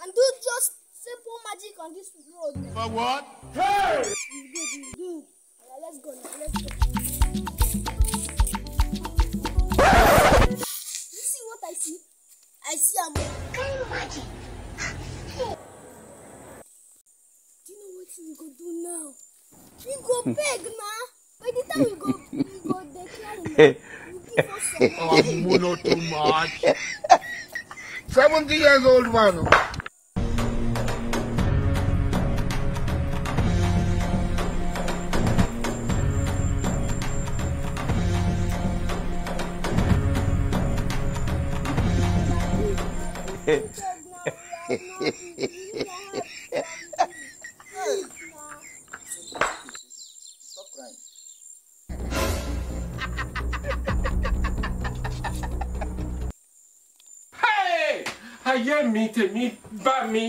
and do just simple magic on this road. For what? Hey! It's good. Let's go now. You see what I see? I see a magic. Do you know what we go do now? We go beg now. By the time we go declare now, you give us some money. Not too much. 70 years old man. Stop crying. Hey! Ayé mi tèmi bá mi.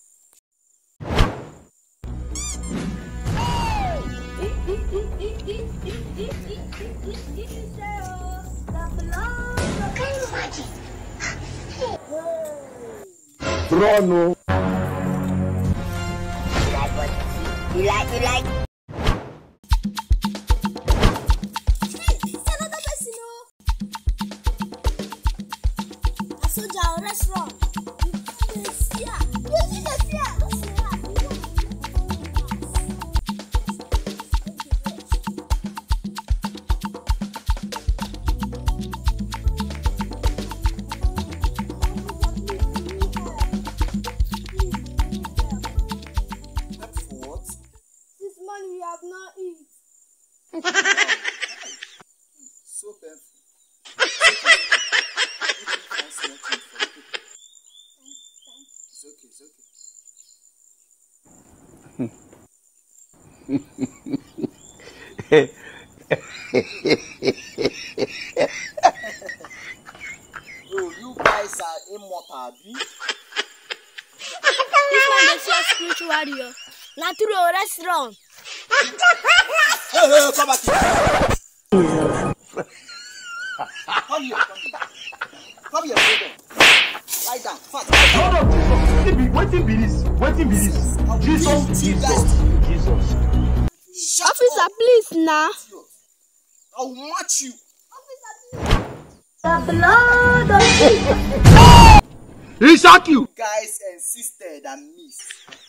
Bruno. You like? Hey, it's another person, oh. A soldier or restaurant. You see the fear. Don't see her. This money we have not eaten. So painful. It's okay. Oh, you guys are immortal, B. This man is your spiritual warrior. Natural restaurant. Hey, come back here. Come here. Come here, brother. Lie down. Fast. Hold on, wetin be this? Jesus. Shut Officer, up. please, now. I'll match you. The blood of Jesus. He shock you. Guys insisted and missed.